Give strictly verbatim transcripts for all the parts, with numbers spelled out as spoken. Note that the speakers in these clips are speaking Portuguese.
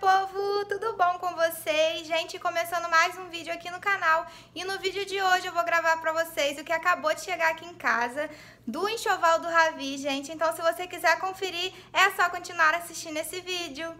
povo, tudo bom com vocês? Gente, começando mais um vídeo aqui no canal. E no vídeo de hoje eu vou gravar pra vocês o que acabou de chegar aqui em casa do enxoval do Ravi, gente. Então se você quiser conferir, é só continuar assistindo esse vídeo.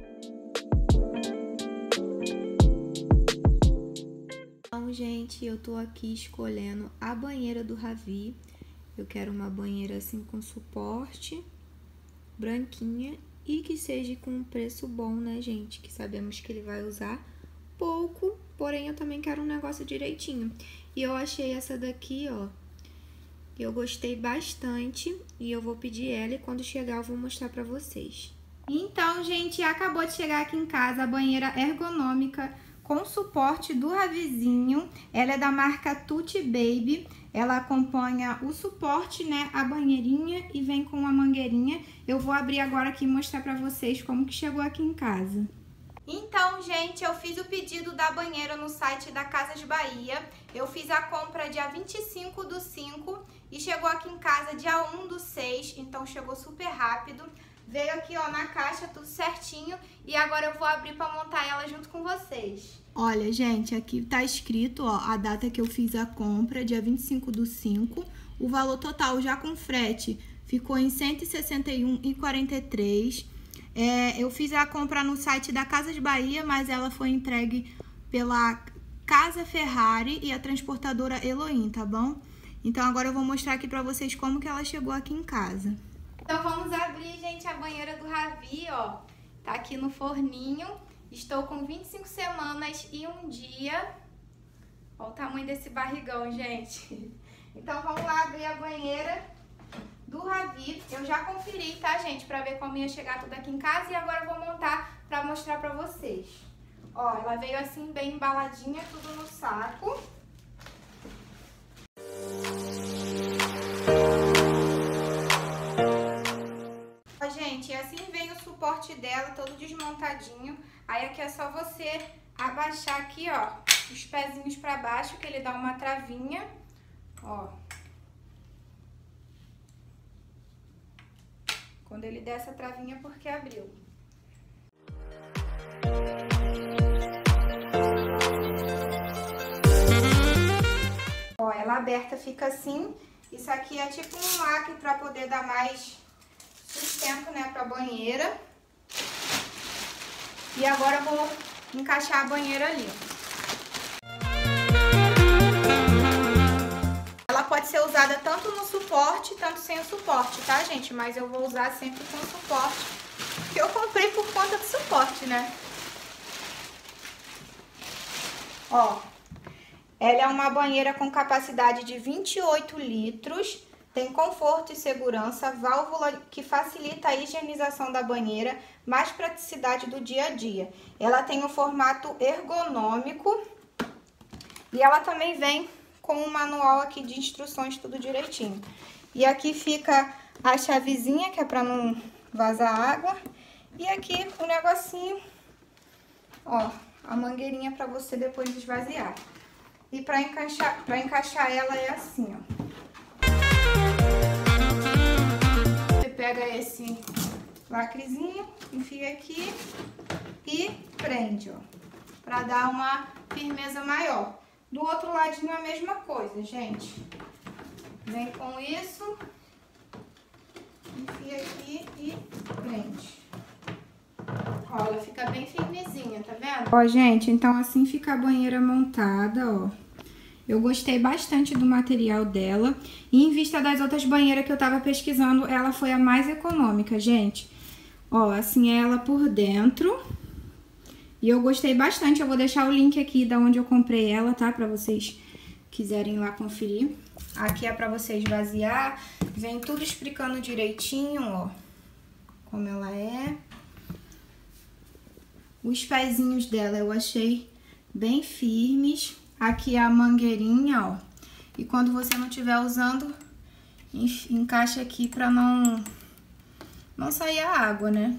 Então, gente, eu tô aqui escolhendo a banheira do Ravi. Eu quero uma banheira assim com suporte, branquinha e que seja com um preço bom, né, gente? Que sabemos que ele vai usar pouco, porém eu também quero um negócio direitinho. E eu achei essa daqui, ó, que eu gostei bastante e eu vou pedir ela e quando chegar eu vou mostrar pra vocês. Então, gente, acabou de chegar aqui em casa a banheira ergonômica com suporte do Ravizinho. Ela é da marca Tutti Baby. Ela acompanha o suporte, né, a banheirinha e vem com uma mangueirinha. Eu vou abrir agora aqui e mostrar pra vocês como que chegou aqui em casa. Então, gente, eu fiz o pedido da banheira no site da Casas Bahia. Eu fiz a compra dia vinte e cinco do cinco e chegou aqui em casa dia um do seis, então chegou super rápido. Veio aqui, ó, na caixa, tudo certinho. E agora eu vou abrir pra montar ela junto com vocês. Olha, gente, aqui tá escrito, ó, a data que eu fiz a compra, dia vinte e cinco do cinco. O valor total já com frete ficou em cento e sessenta e um reais e quarenta e três centavos. É, eu fiz a compra no site da Casas Bahia, mas ela foi entregue pela Casa Ferrari e a transportadora Elohim, tá bom? Então agora eu vou mostrar aqui pra vocês como que ela chegou aqui em casa. Então vamos abrir, gente, a banheira do Ravi, ó. Tá aqui no forninho. Estou com vinte e cinco semanas e um dia. Olha o tamanho desse barrigão, gente. Então vamos lá abrir a banheira do Ravi. Eu já conferi, tá, gente? Pra ver como ia chegar tudo aqui em casa. E agora eu vou montar pra mostrar pra vocês. Ó, ela veio assim bem embaladinha, tudo no saco. Gente, assim vem o suporte dela, todo desmontadinho. Aí aqui é só você abaixar aqui, ó, os pezinhos pra baixo, que ele dá uma travinha, ó. Quando ele der essa travinha, porque abriu. Ó, ela aberta fica assim. Isso aqui é tipo um lacre pra poder dar mais sustento, né, pra banheira. E agora eu vou encaixar a banheira ali. Ela pode ser usada tanto no suporte, tanto sem o suporte, tá, gente? Mas eu vou usar sempre com suporte, porque eu comprei por conta do suporte, né? Ó, ela é uma banheira com capacidade de vinte e oito litros. Tem conforto e segurança, válvula que facilita a higienização da banheira, mais praticidade do dia a dia. Ela tem um formato ergonômico e ela também vem com um manual aqui de instruções, tudo direitinho. E aqui fica a chavezinha, que é para não vazar água. E aqui o negocinho, ó, a mangueirinha para você depois esvaziar. E para encaixar, para encaixar ela é assim, ó. Pega esse lacrezinho, enfia aqui e prende, ó, pra dar uma firmeza maior. Do outro ladinho a mesma coisa, gente. Vem com isso, enfia aqui e prende. Ó, ela fica bem firmezinha, tá vendo? Ó, gente, então assim fica a banheira montada, ó. Eu gostei bastante do material dela. E em vista das outras banheiras que eu tava pesquisando, ela foi a mais econômica, gente. Ó, assim é ela por dentro. E eu gostei bastante. Eu vou deixar o link aqui da onde eu comprei ela, tá? Pra vocês quiserem ir lá conferir. Aqui é pra você esvaziar. Vem tudo explicando direitinho, ó. Como ela é. Os pezinhos dela eu achei bem firmes. Aqui é a mangueirinha, ó. E quando você não estiver usando, encaixa aqui pra não, não sair a água, né?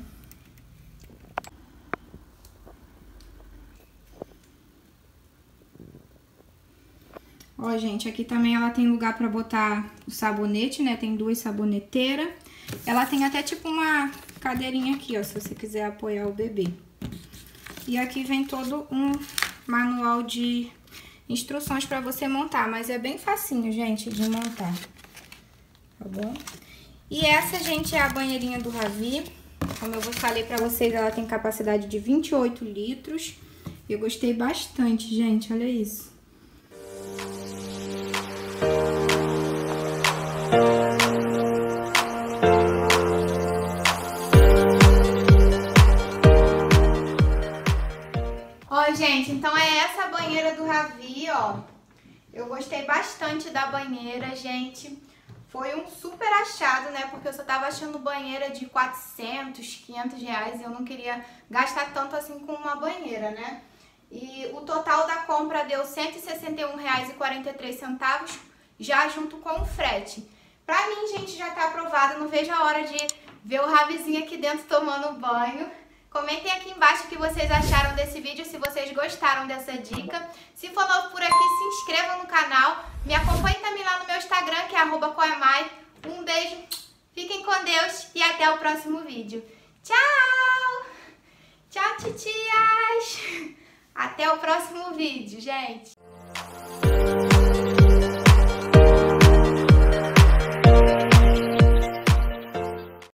Ó, gente, aqui também ela tem lugar pra botar o sabonete, né? Tem duas saboneteiras. Ela tem até tipo uma cadeirinha aqui, ó, se você quiser apoiar o bebê. E aqui vem todo um manual de instruções para você montar, mas é bem facinho, gente, de montar, tá bom? E essa, gente, é a banheirinha do Ravi. Como eu falei pra vocês, ela tem capacidade de vinte e oito litros. Eu gostei bastante, gente, olha isso. Ó, gente, então é essa a banheira do Ravi, ó. Eu gostei bastante da banheira, gente. Foi um super achado, né? Porque eu só tava achando banheira de quatrocentos, quinhentos reais e eu não queria gastar tanto assim com uma banheira, né? E o total da compra deu cento e sessenta e um reais e quarenta e três centavos, já junto com o frete. Pra mim, gente, já tá aprovado. Não vejo a hora de ver o Ravizinho aqui dentro tomando banho. Comentem aqui embaixo o que vocês acharam desse vídeo, se vocês gostaram dessa dica. Se for novo por aqui, se inscrevam no canal. Me acompanhem também lá no meu Instagram, que é arroba coemai. Um beijo, fiquem com Deus e até o próximo vídeo. Tchau! Tchau, titias! Até o próximo vídeo, gente!